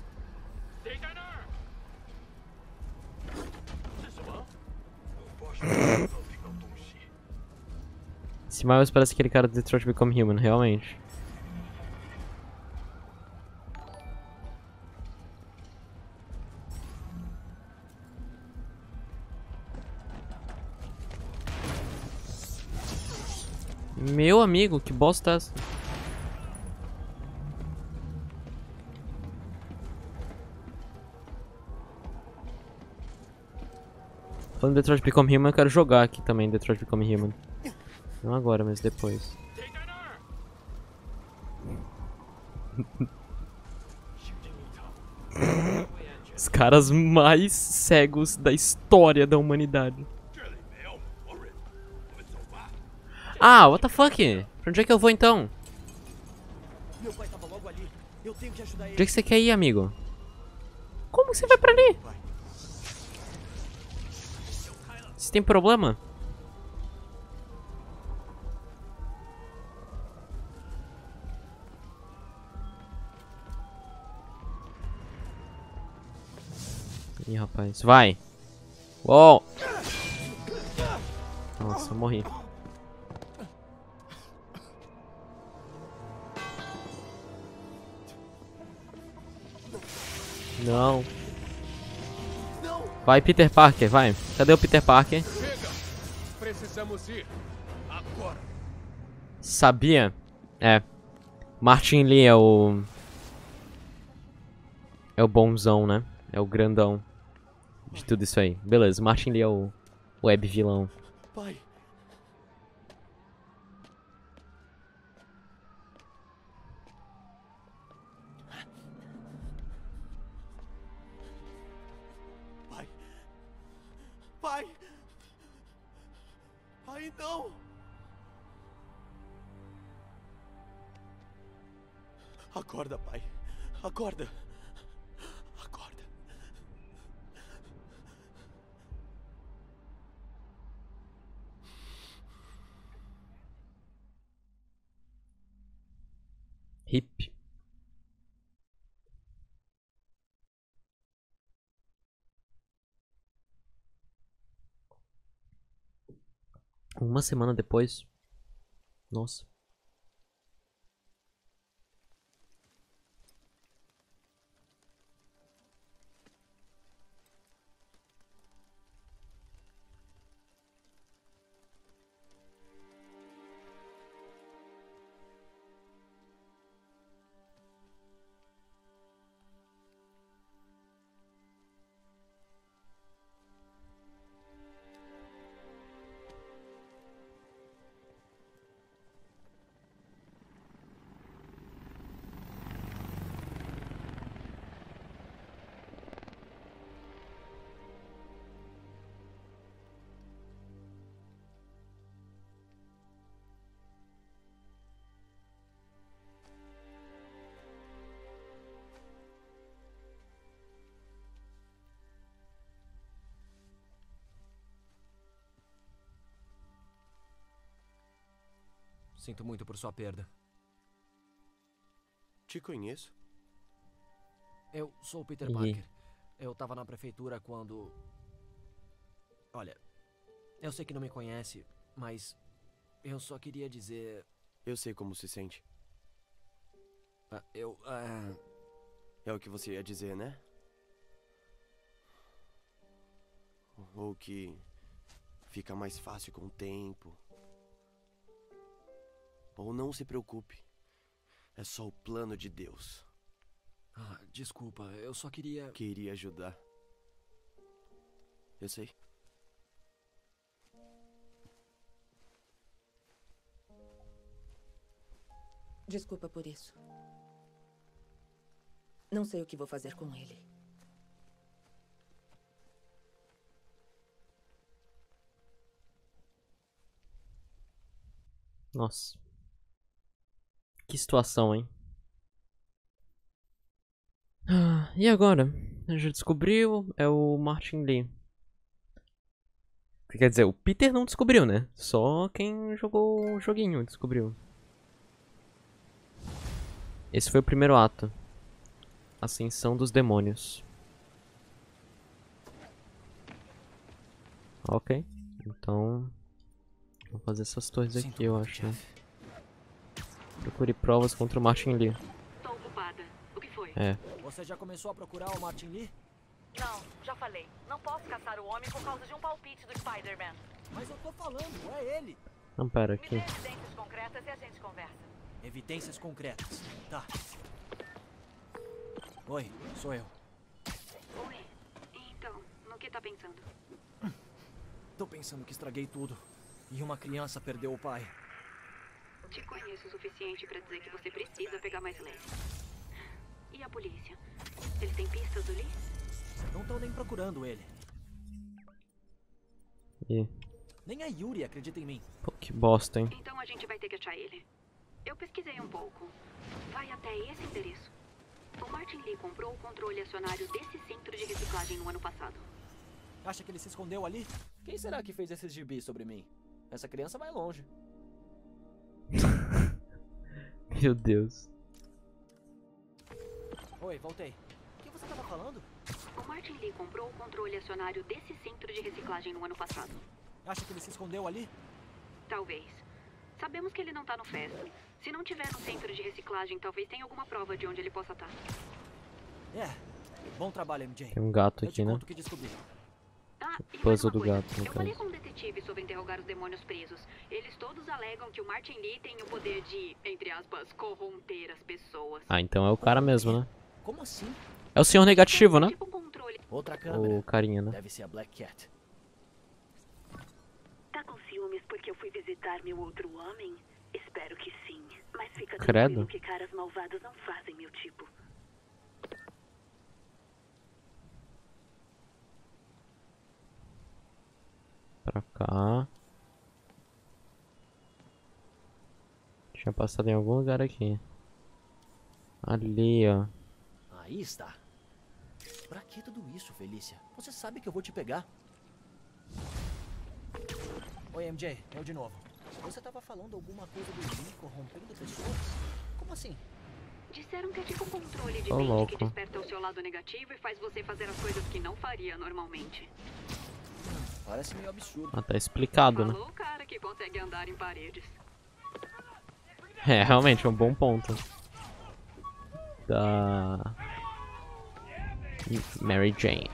Esse Miles parece aquele cara do Detroit Become Human, realmente. Meu amigo, que bosta é essa? Falando de Detroit Become Human, eu quero jogar aqui também Detroit Become Human. Não agora, mas depois. Os caras mais cegos da história da humanidade. Ah, what the fuck? Pra onde é que eu vou então? Meu pai tava logo ali. Eu tenho que ajudar ele. Onde é que você quer ir, amigo? Como você vai pra ali? Você tem problema? Ih, rapaz, vai! Uou! Nossa, eu morri. Não. Vai, Peter Parker, vai. Cadê o Peter Parker? Chega! Precisamos ir. Agora. Sabia? É. Martin Lee é o... É o bonzão, né? É o grandão de tudo isso aí. Beleza, Martin Lee é o web vilão. Pai. Pai. Pai. Pai, não. Acorda, pai. Acorda. Acorda. Hip. Uma semana depois. Nossa. Sinto muito por sua perda. Te conheço. Eu sou o Peter Parker. Eu tava na prefeitura quando... Olha, eu sei que não me conhece, mas eu só queria dizer... Eu sei como se sente. Eu... É o que você ia dizer, né? Ou que fica mais fácil com o tempo. Ou não se preocupe. É só o plano de Deus. Desculpa, eu só queria... Queria ajudar. Eu sei. Desculpa por isso. Não sei o que vou fazer com ele. Nossa. Que situação, hein? E agora? Já descobriu? É o Martin Lee. Quer dizer, o Peter não descobriu, né? Só quem jogou o joguinho descobriu. Esse foi o primeiro ato. Ascensão dos demônios. Ok. Então... vou fazer essas torres aqui, eu acho. Procure provas contra o Martin Lee. Tô ocupada. O que foi? É. Você já começou a procurar o Martin Lee? Não, já falei. Não posso caçar o homem por causa de um palpite do Spider-Man. Mas eu tô falando, é ele. Não, pera aqui. Me dê evidências concretas e a gente conversa. Evidências concretas. Tá. Oi, sou eu. Oi. Então, no que tá pensando? Tô pensando que estraguei tudo. E uma criança perdeu o pai. Te conheço o suficiente pra dizer que você precisa pegar mais leve. E a polícia? Eles têm pistas do Lee? Não estão nem procurando ele. E... nem a Yuri acredita em mim. pô, que bosta, hein? Então a gente vai ter que achar ele. Eu pesquisei um pouco. Vai até esse endereço. O Martin Lee comprou o controle acionário desse centro de reciclagem no ano passado. Acha que ele se escondeu ali? Quem será que fez esses gibis sobre mim? Essa criança vai longe. Meu Deus. Oi, voltei. O que você tava falando? O Martin Lee comprou o controle acionário desse centro de reciclagem no ano passado. Acha que ele se escondeu ali? Talvez. Sabemos que ele não tá no Festo. Se não tiver no centro de reciclagem, talvez tenha alguma prova de onde ele possa estar. Bom trabalho, MJ. Tem um gato Eu aqui, te né? conto o que descobri. Ah, e mais Puzzle uma do coisa. gato, no Eu falei caso. com um detetive sobre interrogar os demônios presos. Eles todos alegam que o Martin Lee tem o poder de, entre aspas, corromper as pessoas. Ah, então é o cara mesmo, né? Como assim? É o senhor negativo, né? Tipo um controle. Outra câmera. O carinha, né? Deve ser a Black Cat. Tá com ciúmes porque eu fui visitar meu outro homem? Espero que sim. Mas fica Credo. tranquilo que caras malvadas não fazem meu tipo. Pra cá. Tinha passado em algum lugar aqui. Ali, ó. Aí está. Pra que tudo isso, Felícia? Você sabe que eu vou te pegar. Oi, MJ, eu de novo. Você tava falando alguma coisa do Lee corrompendo pessoas? Como assim? Disseram que é tipo um controle de Ô, mente louco. que desperta o seu lado negativo e faz você fazer as coisas que não faria normalmente. Parece meio absurdo. Ah, tá explicado, né? Falou o cara que consegue andar em paredes. É, realmente, é um bom ponto. Da... Mary Jane.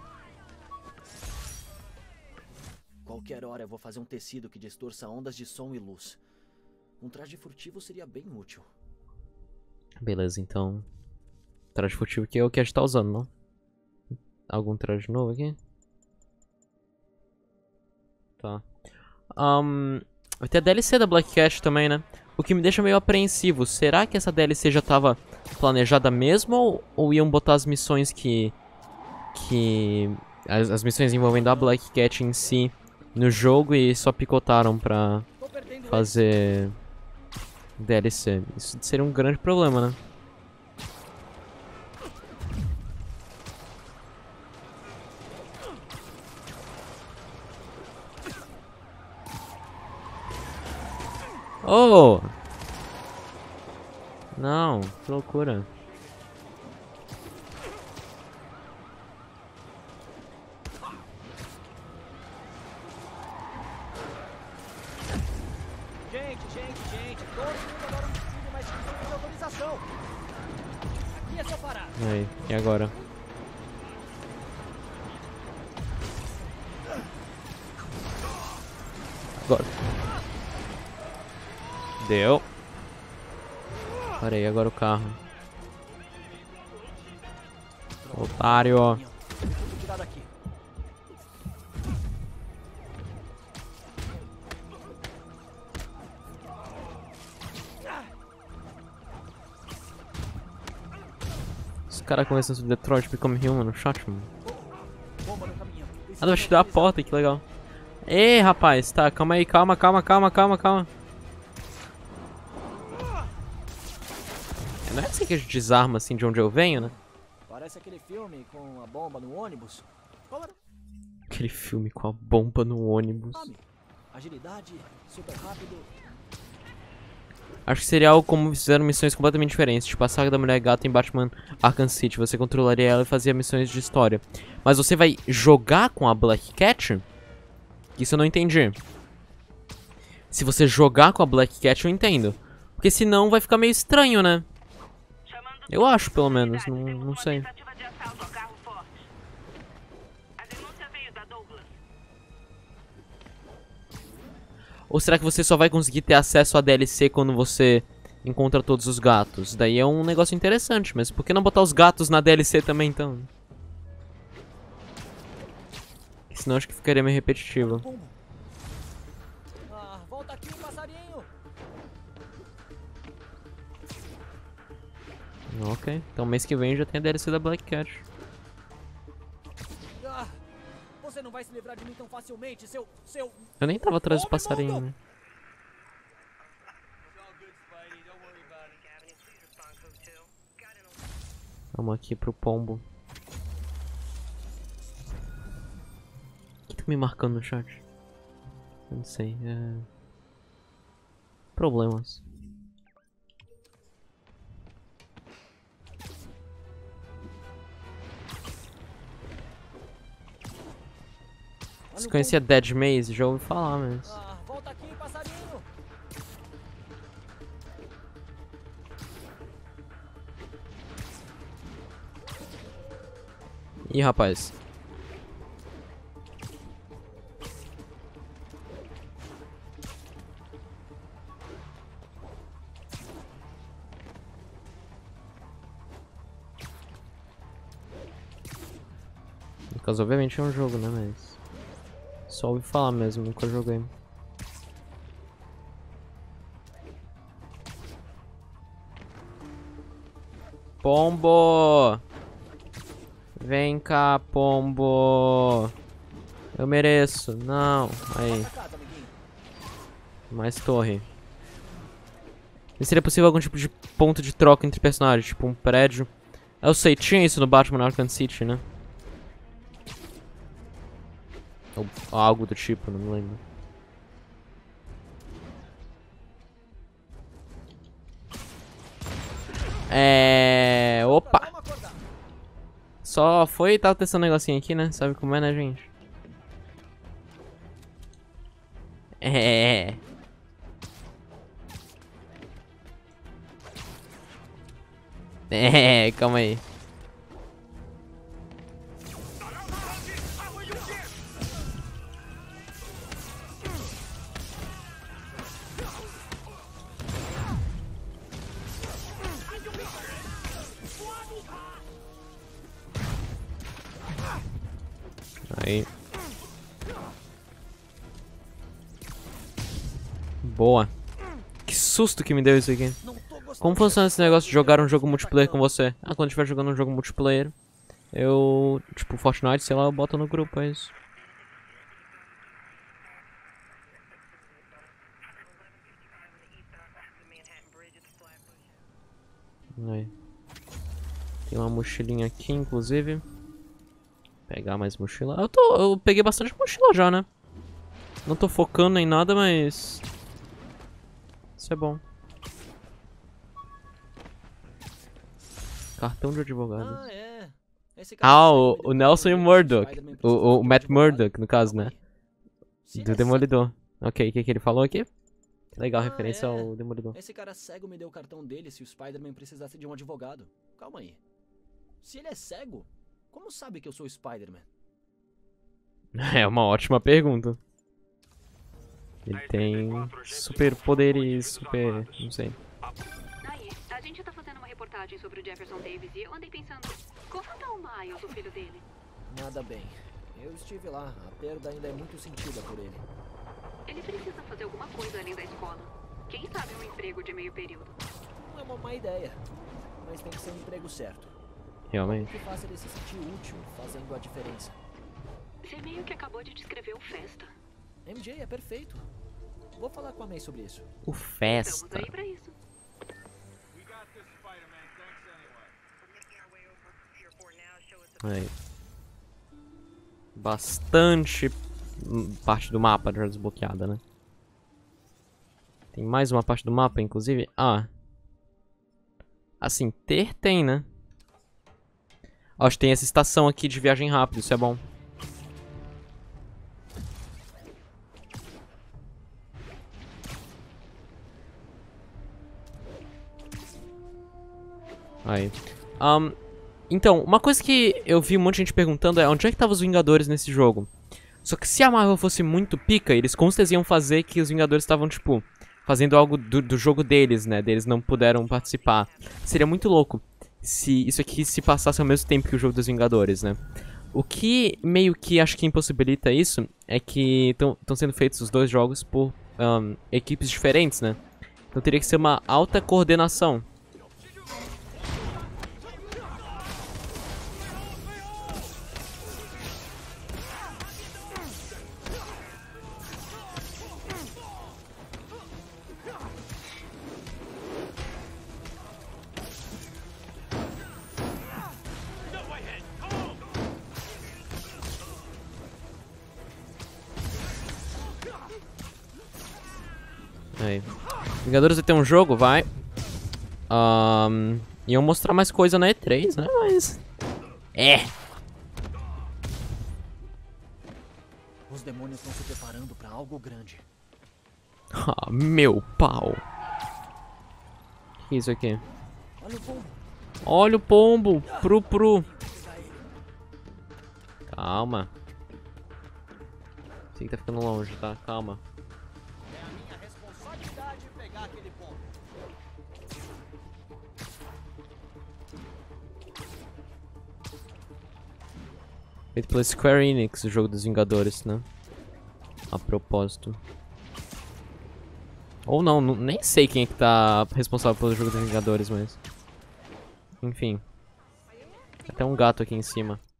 Qualquer hora eu vou fazer um tecido que distorça ondas de som e luz. Um traje furtivo seria bem útil. Beleza, então... Traje furtivo que é o que a gente tá usando, não? Algum traje novo aqui? Tá. Vai ter a DLC da Black Cat também, né? O que me deixa meio apreensivo. Será que essa DLC já tava planejada mesmo? Ou iam botar as missões as missões envolvendo a Black Cat em si no jogo e só picotaram pra fazer DLC? Isso seria um grande problema, né? Oh! Não, que loucura. Gente, todo mundo adora um filho, mas precisa de autorização. Aqui é só parar. Aí, e agora? Agora. Deu. Parei, agora o carro. Otário. Tirar daqui. Os caras começam sobre Detroit Become Human no chat, mano. Ah, vai tirar a porta, que legal. Ei, rapaz, tá, calma aí, calma. Não é assim que a gente desarma assim de onde eu venho, né? Parece aquele filme com a bomba no ônibus. Qual era? Aquele filme com a bomba no ônibus. Agilidade, super rápido. Acho que seria algo como fizeram missões completamente diferentes. Tipo a saga da Mulher Gata em Batman Arkham City. Você controlaria ela e fazia missões de história. Mas você vai jogar com a Black Cat? Isso eu não entendi. Se você jogar com a Black Cat, eu entendo. Porque senão vai ficar meio estranho, né? Eu acho, pelo menos. Não sei. Ou será que você só vai conseguir ter acesso à DLC quando você encontra todos os gatos? Daí é um negócio interessante, mas por que não botar os gatos na DLC também, então? Senão acho que ficaria meio repetitivo. Volta aqui, passarinho. Ok, então mês que vem já tem a DLC da Black Cat. Você não vai se livrar de mim tão facilmente, seu... Eu nem tava atrás do passarinho, né? Vamos aqui pro pombo. O que tá me marcando no chat? Eu não sei, problemas. Você conhecia Dead Maze? Já ouvi falar, mas... volta aqui, passarinho. Ih, rapaz. No caso, obviamente é um jogo, né, mas... Só ouvi falar mesmo, nunca joguei. Pombo! Vem cá, pombo! Eu mereço. Não. Aí. Mais torre. E seria possível algum tipo de ponto de troca entre personagens, tipo um prédio. Eu sei, tinha isso no Batman Arkham City, né? Ou algo do tipo, não me lembro. Opa! Só foi e tava testando um negocinho aqui, né? Sabe como é, né, gente? Calma aí. Aí. Boa. Que susto que me deu isso aqui. Como funciona esse negócio de jogar um jogo multiplayer com você? Ah, quando estiver jogando um jogo multiplayer, eu, tipo, Fortnite, sei lá, eu boto no grupo, é isso. Aí. Tem uma mochilinha aqui, inclusive. Pegar mais mochila. Eu peguei bastante mochila já, né? Não tô focando em nada, mas... isso é bom. Cartão de advogado. O Nelson e o Murdock. O Matt Murdock, no caso, né? Do Demolidor. Ok, o que ele falou aqui? Legal, referência ao Demolidor. Esse cara cego me deu o cartão dele se o Spider-Man precisasse de um advogado. Calma aí. Se ele é cego, como sabe que eu sou o Spider-Man? É uma ótima pergunta. Ele tem super poderes, super... não sei. Aí, a gente tá fazendo uma reportagem sobre o Jefferson Davis e eu andei pensando, como tá o Miles, o filho dele? Nada bem. Eu estive lá, a perda ainda é muito sentida por ele. Ele precisa fazer alguma coisa além da escola. Quem sabe um emprego de meio período? Não é uma má ideia, mas tem que ser um emprego certo. Realmente. Que faça ele se sentir útil, fazendo a diferença. Você meio que acabou de descrever o Festa. MJ é perfeito. Vou falar com a May sobre isso. O Festa. Estamos aí pra isso. Aí. Bastante parte do mapa já desbloqueada, né? Tem mais uma parte do mapa, inclusive. Ah. Assim, tem, né? Acho que tem essa estação aqui de viagem rápida, isso é bom. Aí. Então, uma coisa que eu vi um monte de gente perguntando é onde é que estavam os Vingadores nesse jogo? Só que se a Marvel fosse muito pica, eles com certeza iam fazer que os Vingadores estavam, tipo, fazendo algo do jogo deles, né? Deles não puderam participar. Seria muito louco se isso aqui se passasse ao mesmo tempo que o jogo dos Vingadores, né? O que meio que acho que impossibilita isso é que estão sendo feitos os dois jogos por equipes diferentes, né? Então teria que ser uma alta coordenação. Aí. Vingadores vai ter um jogo, vai. Iam mostrar mais coisa na E3, né? Mas... Os demônios estão se preparando pra algo grande. Ah, meu pau. O que é isso aqui? Olha o pombo. Olha o pombo. Pru. Calma. Sei que tá ficando longe, tá? Calma. Feito pela Square Enix, o jogo dos Vingadores, né? A propósito. Ou não, nem sei quem é que tá responsável pelo jogo dos Vingadores, mas... enfim. Tem até um gato aqui em cima.